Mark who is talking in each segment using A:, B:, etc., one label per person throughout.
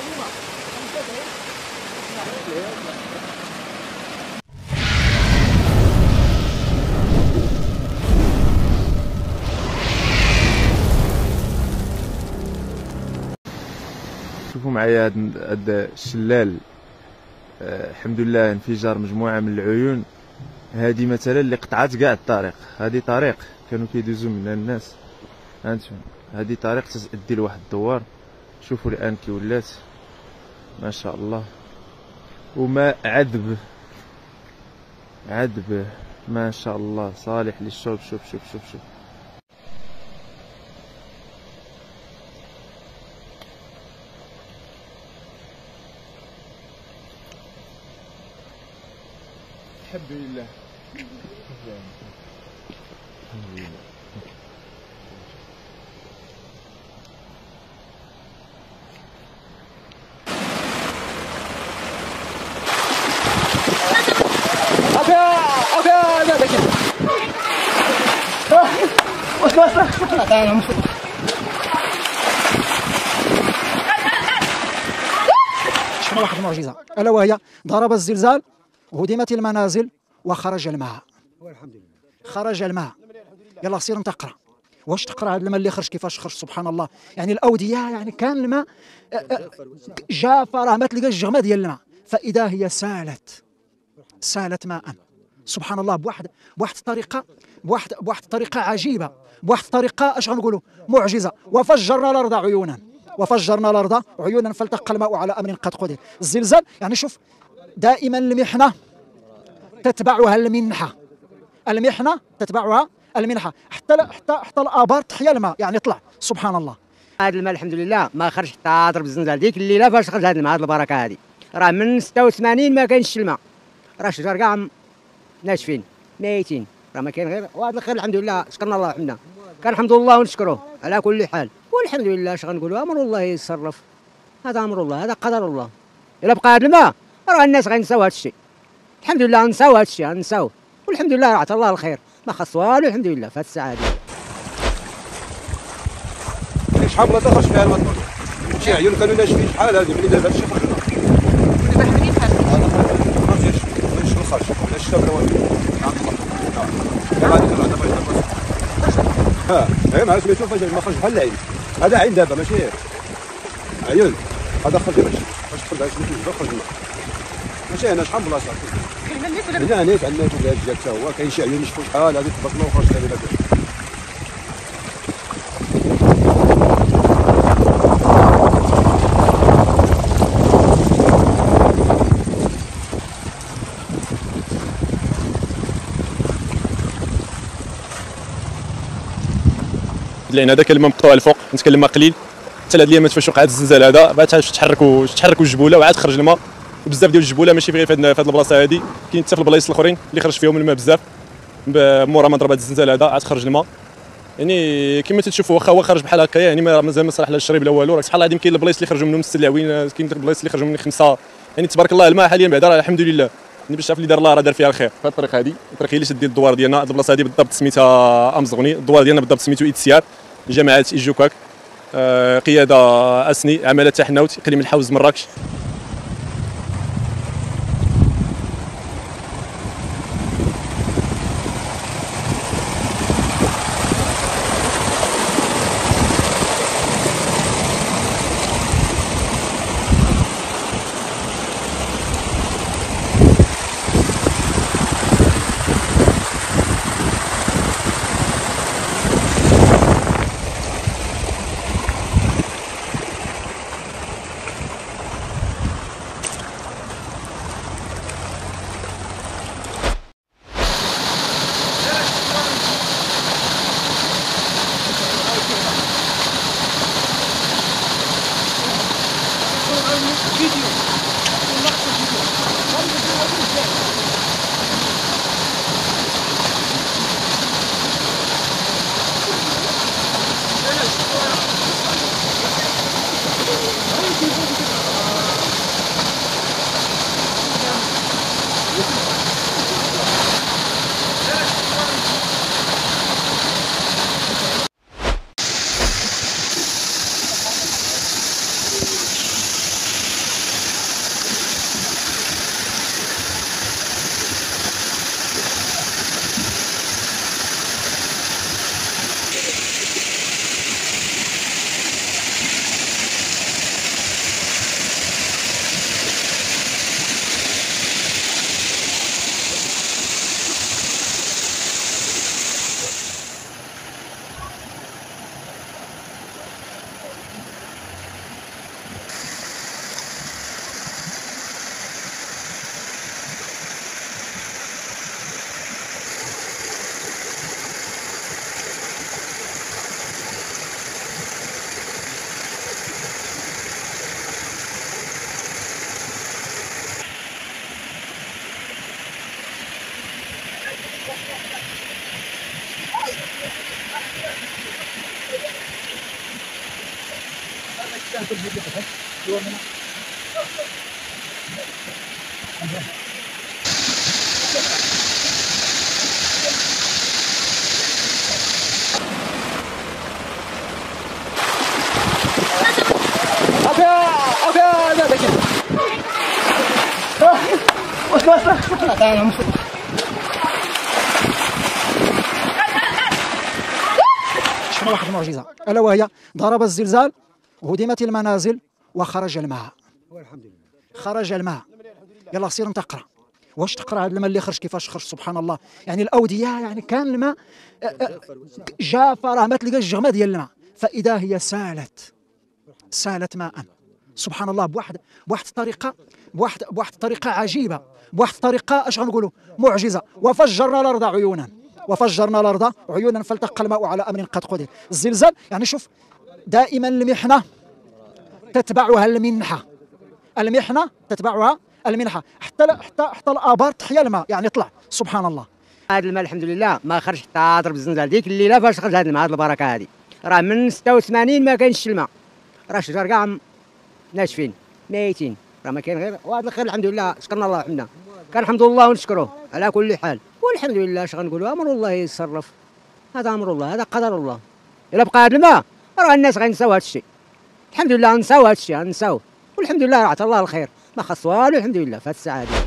A: شوفوا معايا هاد الشلال. الحمد لله انفجار مجموعه من العيون. هذه مثلا اللي قطعت كاع الطريق. هذه طريق كانوا كيدوزوا منها الناس، هانتم هذه طريق تؤدي لواحد الدوار. شوفوا الان كي ولات ما شاء الله، وماء عذب عذب ما شاء الله صالح للشرب. شوف شوف شوف شوف الحمد لله. الحمد لله.
B: شفنا واحد المعجزة ألا وهي ضرب الزلزال وهدمت المنازل وخرج الماء. والحمد لله خرج الماء. يلا سير تقرا. واش تقرا هذا الماء اللي خرج كيفاش خرج؟ سبحان الله. يعني الاوديه يعني كان الماء جافره، ما تلقاش الجغمه ديال الماء، فاذا هي سالت ماء. سبحان الله. بواحد الطريقه بواحد الطريقه عجيبه، بواحد الطريقه اش غنقولوا معجزه. وفجرنا الارض عيونا فالتقى الماء على امر قد قدر. الزلزال يعني شوف دائما المحنه تتبعها المنحه، المحنه تتبعها المنحه. حتى الابار تحيا الماء يعني طلع. سبحان الله.
C: هذا الماء الحمد لله ما خرج حتى ضرب الزنزال. ديك الليله فاش خرج هذا الماء، هذه البركه هذه راه من 86 ما كاينش الماء، راه الشجر كاع ناشفين ميتين، راه ما كاين غير وهذا الخير. الحمد لله شكرنا الله وحمدنا، كان الحمد لله ونشكروه على كل حال. والحمد لله اش غنقولوا، امر الله يتصرف، هذا امر الله، هذا قدر الله. الا بقى هذا الماء راه الناس غينساو هذا الشيء. الحمد لله نساو هذا الشيء نساوه، والحمد لله عطا الله الخير، ما خص والو الحمد لله في هذه الساعه هذه.
D: شحال من خرج فيها الماء، شي عيون كانوا ناشفين شحال هذه ملي دابا هادشي خرج لنا.
E: دابا منين خرج؟
D: ما مزيانش ما خرج لا الشتا ولا والو. دابا هذيك دابا ها مع سميتو فاش ما خرج بحال العين. هذا عين دابا ماشي عيون. هذا خرج دابا فاش خرج هذا سميتو خرج الماء. ماشي هنا شحال من بلاصه هنا نيت عندنا هاد الجهه حتى هو كاين شي عيون نشفوا شحال هذه تبارك الله وخرج دابا.
F: لان هذا كلمه مقطوعه الفوق نتكلم قليل. حتى هاد الايامات فاش وقع هذا الزلزال هذا بغات تحركوا الجبوله وعاد خرج الماء. وبزاف ديال الجبوله ماشي غير في هذه البلاصه هذه، كاين حتى في البلايص الاخرين اللي خرج فيهم الماء بزاف مورا ما ضرب هذا الزلزال هذا عاد خرج الماء. يعني كما تشوفوا واخا هو خرج بحال هكا يعني مازال ما صلح لا الشريب لا والو. راه سبحان الله العظيم كاين البلايص اللي خرجوا منهم 6 العوين، كاين البلايص اللي خرجوا من 5. يعني تبارك الله الماء حاليا بعدا الحمد لله. يعني باش تعرف اللي دار الله راه دار فيها الخير. في الطريق هذه الطريق اللي تدي الدوار ديالنا، هذه البلاصه هذه بالضبط سميتها امزغني، الدوار ديالنا بالضبط سميتو ايتسيار جماعه ايجوكاك، قياده اسني عماله تحناوت اقليم الحوز مراكش.
B: شفنا واحد المعجزة ألا وهي ضرب الزلزال وهدمت المنازل وخرج الماء. خرج الماء. يلا سير انتقرا. واش تقرا هذا الماء اللي خرج كيفاش خرج؟ سبحان الله. يعني الأودية يعني كان الماء جافة، راه ما تلقاش الجغمة ديال الماء، فإذا هي سالت ماء. سبحان الله. بواحد الطريقة عجيبة، بواحد الطريقة اش غنقولوا معجزة. وفجرنا الأرض عيونا فالتقى الماء على أمر قد قدر. الزلزال يعني شوف دائما المحنة تتبعها المنحة، المحنة تتبعها المنحة، حتى الآبار تحيا الماء يعني طلع. سبحان الله.
C: هذا الماء الحمد لله ما خرج حتى ضرب الزنزال. ديك الليله فاش خرج هذا الماء، هذه البركه هذه راه من 86 ما كاينش الماء، راه الشجر كاع ناشفين ميتين، راه ما كاين غير وهذا الخير الحمد لله. شكرنا الله حنا كان الحمد لله ونشكروه على كل حال، والحمد لله. اش غنقولوا؟ امر الله يتصرف، هذا امر الله، هذا قدر الله. الا بقى هذا الماء راه الناس غينساو هذا الشيء. الحمد لله نساو هذا الشيء، نساوه، والحمد لله عطا الله الخير، ما خص والو الحمد لله في هذه الساعه هذه.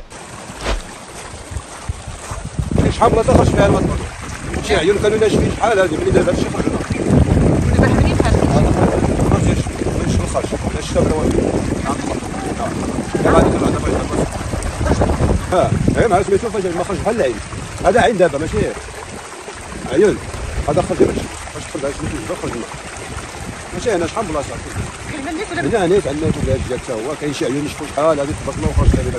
D: شحال من خرج فيها الماء، شي عيون كانوا ناشفين شحال هذه ملي دابا هادشي خرج لنا.
E: دابا منين خرج؟
D: ما فيهاش شنو خرج ولا الشتا ولا والو. دابا هذيك الوحده غير مع سميتو فاش ما خرج بحال العين. هذا عين دابا ماشي عيون، هذا خرج دابا فاش خرج هذا سميتو خرج الماء. ماشي هنا شحال من بلاصه هنا نيت عندنا البلاد ديال حتى هو كاين شي عيون نشفوا شحال هذه تبارك الله وخرج تقريبا.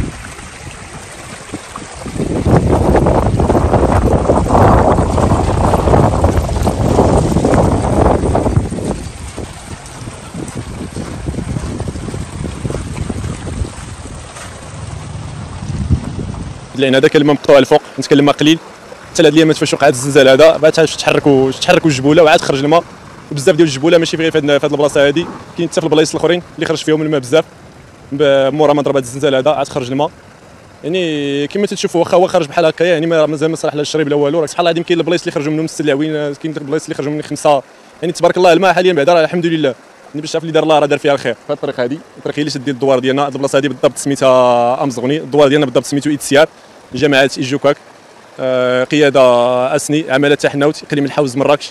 F: لان هذا كلمه مقطوعه الفوق، نتكلم قليل حتى هاد الايامات فاش وقع الزلزال هذا بعد تحركوا الجبوله وعاد خرج الماء. وبزاف ديال الجبوله ماشي غير في هاد البلاصه هذه، كاين حتى في البلايص الاخرين اللي خرج فيهم الماء بزاف مورا ما ضرب هاد الزلزال هذا عاد خرج الماء. يعني كما تشوفوا واخا هو خرج بحال هكا يعني مازال ما صلح لا الشريب لا والو. راه سبحان الله العظيم كاين البلايص اللي خرجوا منهم 6 العوين، كاين البلايص اللي خرجوا من 5. يعني تبارك الله الماء حاليا بعدا راه الحمد لله. يعني باش تعرف اللي دار الله راه دار فيها الخير. في الطريق هذه الطريق اللي تدي الدوار ديالنا، هاد البلاصه هذه بالضبط سميتها امزغني، الدوار ديالنا بالضبط سميتو ايتسيار، جماعه ايجوكاك، قياده اسني، عماله تحناوت، اقليم الحوز مراكش.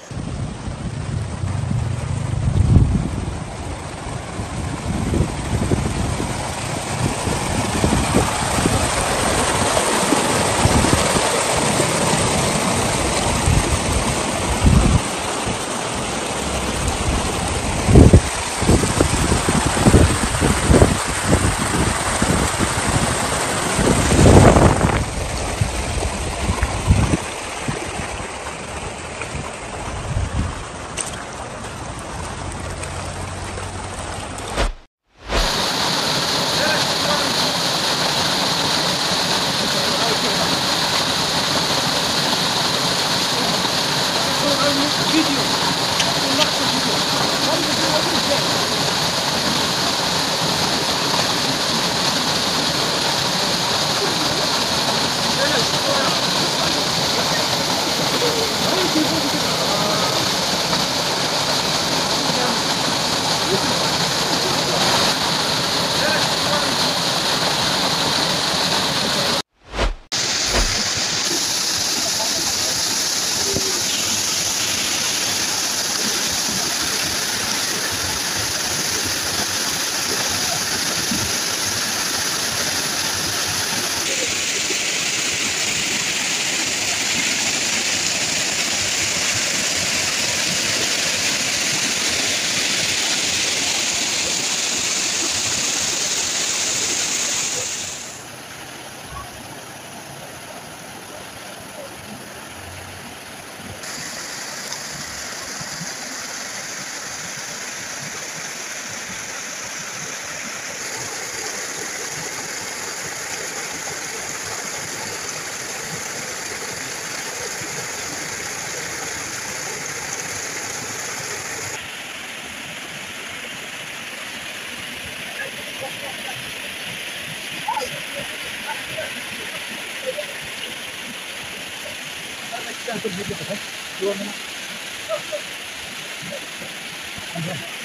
B: الساعه تجي لك